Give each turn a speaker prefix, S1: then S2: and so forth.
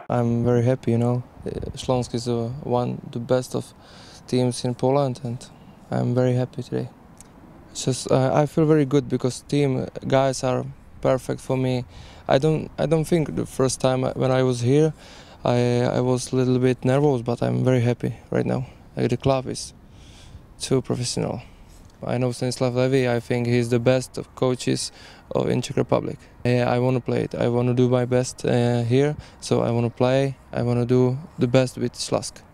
S1: I'm very happy, you know. Śląsk is one the best of teams in Poland, and I'm very happy today. It's just I feel very good because team guys are perfect for me. I don't think the first time when I was here, I was a little bit nervous, but I'm very happy right now. The club is too professional. I know Stanisław Levy. I think he's the best of coaches in Czech Republic. I want to play it. I want to do my best here, so I want to play. I want to do the best with Śląsk.